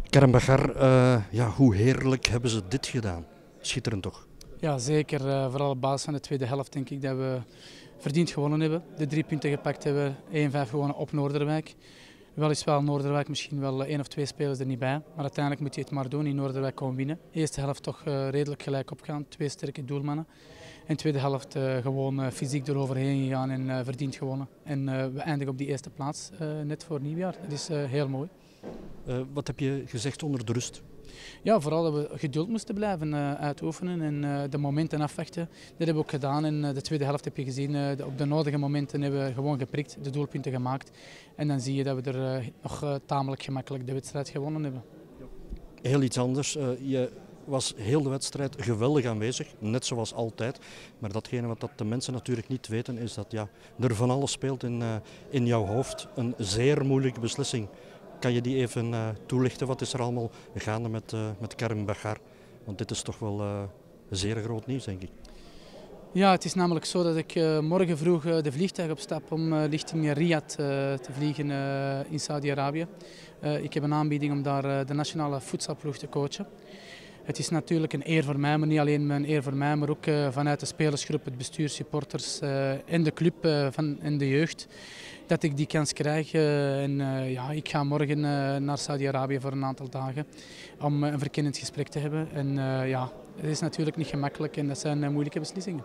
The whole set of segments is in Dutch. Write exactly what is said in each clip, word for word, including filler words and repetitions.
Kerem Baggar, uh, ja, hoe heerlijk hebben ze dit gedaan? Schitterend toch? Ja, zeker. Uh, vooral op basis van de tweede helft denk ik dat we verdiend gewonnen hebben. De drie punten gepakt hebben, één vijf gewonnen op Noorderwijk. Weliswaar Noorderwijk misschien wel één of twee spelers er niet bij. Maar uiteindelijk moet je het maar doen, in Noorderwijk gewoon winnen. De eerste helft toch uh, redelijk gelijk opgaan, twee sterke doelmannen. En de tweede helft uh, gewoon uh, fysiek eroverheen gegaan en uh, verdiend gewonnen. En uh, we eindigen op die eerste plaats, uh, net voor nieuwjaar. Dat is uh, heel mooi. Uh, wat heb je gezegd onder de rust? Ja, vooral dat we geduld moesten blijven uh, uitoefenen en uh, de momenten afwachten. Dat hebben we ook gedaan. In uh, de tweede helft heb je gezien, uh, de, op de nodige momenten hebben we gewoon geprikt, de doelpunten gemaakt. En dan zie je dat we er uh, nog uh, tamelijk gemakkelijk de wedstrijd gewonnen hebben. Heel iets anders. Uh, je was heel de wedstrijd geweldig aanwezig, net zoals altijd. Maar datgene wat dat de mensen natuurlijk niet weten is dat ja, er van alles speelt in, uh, in jouw hoofd. Een zeer moeilijke beslissing. Kan je die even uh, toelichten? Wat is er allemaal gaande met, uh, met Kerem Baggar? Want dit is toch wel uh, zeer groot nieuws, denk ik. Ja, het is namelijk zo dat ik uh, morgen vroeg uh, de vliegtuig opstap om uh, richting Riyadh uh, te vliegen uh, in Saudi-Arabië. Uh, ik heb een aanbieding om daar uh, de nationale voetbalploeg te coachen. Het is natuurlijk een eer voor mij, maar niet alleen een eer voor mij, maar ook uh, vanuit de spelersgroep, het bestuur, supporters uh, en de club uh, van, en de jeugd. Dat ik die kans krijg. Uh, en uh, ja, ik ga morgen uh, naar Saudi-Arabië voor een aantal dagen om uh, een verkennend gesprek te hebben. En uh, ja, het is natuurlijk niet gemakkelijk en dat zijn uh, moeilijke beslissingen.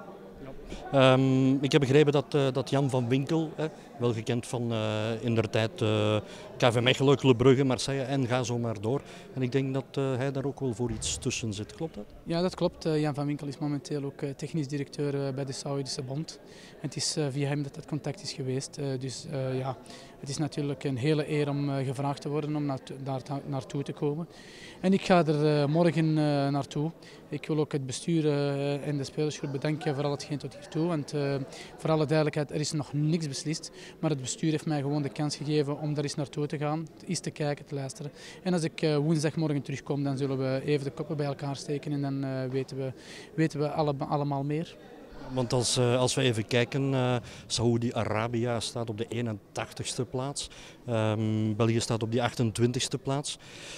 Um, ik heb begrepen dat, uh, dat Jan van Winkel, hè, wel gekend van uh, inderdaad uh, K V Mechelen, Club Brugge, Marseille en ga zo maar door. En ik denk dat uh, hij daar ook wel voor iets tussen zit. Klopt dat? Ja, dat klopt. Uh, Jan van Winkel is momenteel ook uh, technisch directeur uh, bij de Saoedische Bond. En het is uh, via hem dat dat contact is geweest. Uh, dus uh, ja, het is natuurlijk een hele eer om uh, gevraagd te worden om naartoe, daar naartoe te komen. En ik ga er uh, morgen uh, naartoe. Ik wil ook het bestuur uh, en de spelersgroep bedanken voor al hetgeen tot hiertoe. Want uh, voor alle duidelijkheid, er is nog niks beslist. Maar het bestuur heeft mij gewoon de kans gegeven om daar eens naartoe te gaan. Eens te kijken, te luisteren. En als ik uh, woensdagmorgen terugkom, dan zullen we even de koppen bij elkaar steken. En dan uh, weten we, weten we alle, allemaal meer. Want als, uh, als we even kijken, uh, Saoedi-Arabië staat op de eenentachtigste plaats. Um, België staat op die achtentwintigste plaats.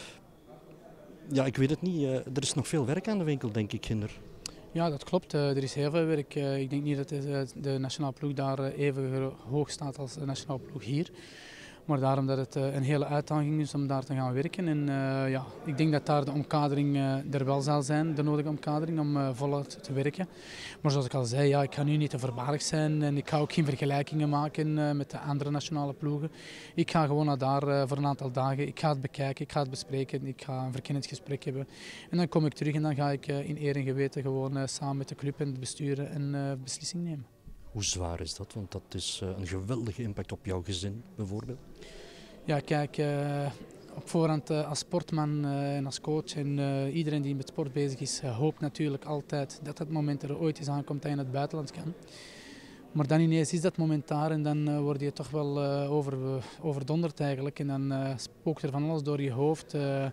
Ja, ik weet het niet. Uh, er is nog veel werk aan de winkel, denk ik, Ginder. Ja, dat klopt. Uh, er is heel veel werk. Uh, ik denk niet dat de, de nationale ploeg daar uh, even hoog staat als de nationale ploeg hier. Maar daarom dat het uh, een hele uitdaging is om daar te gaan werken. En uh, ja, ik denk dat daar de omkadering uh, er wel zal zijn, de nodige omkadering om uh, voluit te werken. Maar zoals ik al zei, ja, ik ga nu niet te voorbarig zijn en ik ga ook geen vergelijkingen maken uh, met de andere nationale ploegen. Ik ga gewoon naar daar uh, voor een aantal dagen. Ik ga het bekijken, ik ga het bespreken, ik ga een verkennend gesprek hebben. En dan kom ik terug en dan ga ik uh, in eer en geweten gewoon uh, samen met de club en het bestuur een uh, beslissing nemen. Hoe zwaar is dat? Want dat is uh, een geweldige impact op jouw gezin bijvoorbeeld. Ja, kijk, uh, op voorhand uh, als sportman uh, en als coach en uh, iedereen die met sport bezig is, uh, hoopt natuurlijk altijd dat het moment er ooit eens aankomt dat je in het buitenland kan. Maar dan ineens is dat moment daar en dan uh, word je toch wel uh, over, uh, overdonderd eigenlijk en dan uh, spookt er van alles door je hoofd. Uh,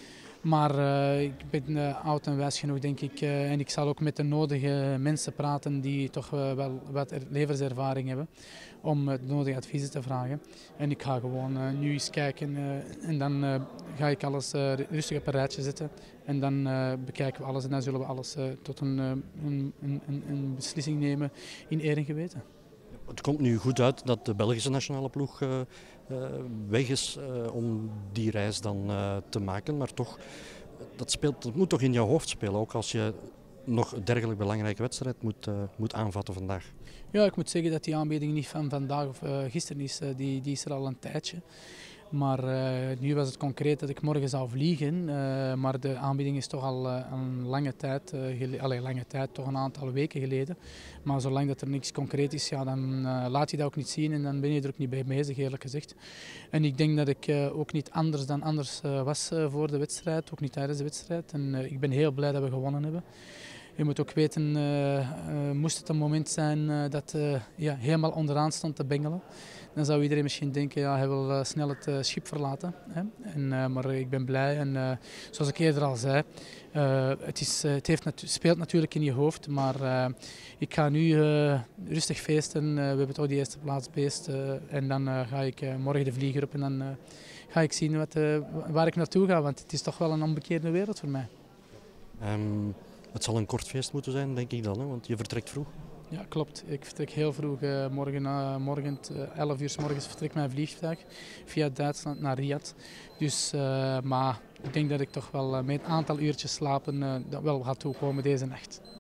Maar uh, ik ben uh, oud en wijs genoeg, denk ik. Uh, en ik zal ook met de nodige mensen praten die toch uh, wel wat levenservaring hebben. Om uh, de nodige adviezen te vragen. En ik ga gewoon uh, nu eens kijken. Uh, en dan uh, ga ik alles uh, rustig op een rijtje zetten. En dan uh, bekijken we alles. En dan zullen we alles uh, tot een, uh, een, een, een beslissing nemen in eer en geweten. Het komt nu goed uit dat de Belgische nationale ploeg uh, uh, weg is uh, om die reis dan uh, te maken. Maar toch, dat, speelt, dat moet toch in jouw hoofd spelen, ook als je nog een dergelijk belangrijke wedstrijd moet, uh, moet aanvatten vandaag. Ja, ik moet zeggen dat die aanbieding niet van vandaag of uh, gisteren is. Uh, die, die is er al een tijdje. Maar uh, nu was het concreet dat ik morgen zou vliegen. Uh, maar de aanbieding is toch al uh, een lange tijd, uh, gele- allee, lange tijd, toch een aantal weken geleden. Maar zolang dat er niks concreet is, ja, dan uh, laat je dat ook niet zien en dan ben je er ook niet bij bezig, eerlijk gezegd. En ik denk dat ik uh, ook niet anders dan anders uh, was uh, voor de wedstrijd, ook niet tijdens de wedstrijd. En uh, ik ben heel blij dat we gewonnen hebben. Je moet ook weten, uh, uh, moest het een moment zijn uh, dat uh, ja, helemaal onderaan stond te bengelen, dan zou iedereen misschien denken, ja, hij wil uh, snel het uh, schip verlaten. Hè? En, uh, maar ik ben blij en uh, zoals ik eerder al zei, uh, het, is, uh, het heeft natu- speelt natuurlijk in je hoofd, maar uh, ik ga nu uh, rustig feesten. Uh, we hebben toch die eerste plaats beest uh, en dan uh, ga ik uh, morgen de vlieger op en dan uh, ga ik zien wat, uh, waar ik naartoe ga, want het is toch wel een onbekeerde wereld voor mij. Um, het zal een kort feest moeten zijn, denk ik dan, hè? Want je vertrekt vroeg. Ja, klopt. Ik vertrek heel vroeg. Uh, morgen, uh, morgen uh, elf uur 's morgens vertrekt mijn vliegtuig via Duitsland naar Riyadh. Dus, uh, maar ik denk dat ik toch wel uh, met een aantal uurtjes slapen uh, dat wel gaat toekomen deze nacht.